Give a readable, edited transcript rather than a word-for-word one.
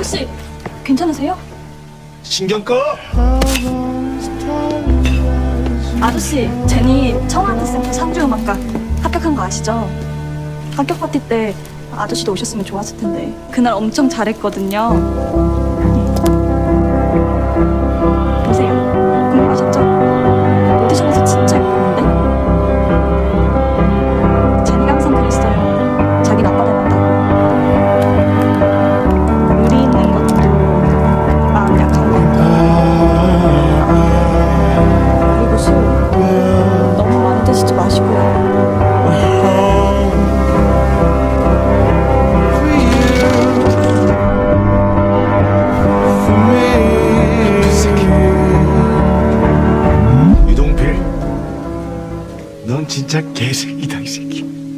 아저씨, 괜찮으세요? 신경 꺼. 아저씨, 제니 청아아트센터 상주음악과 합격한 거 아시죠? 합격 파티 때 아저씨도 오셨으면 좋았을 텐데 그날 엄청 잘했거든요. 보세요. 궁금하셨죠? 오디션에서 진짜 예뻤는데? 제니가 항상 그랬어요. 자기 아빠 닮았다고. 의리 있는 것도 마음 약한 것도. 그리고 술 너무 많이 드시지 마시고요. 유동필, 넌 진짜 개새끼다 이 새끼.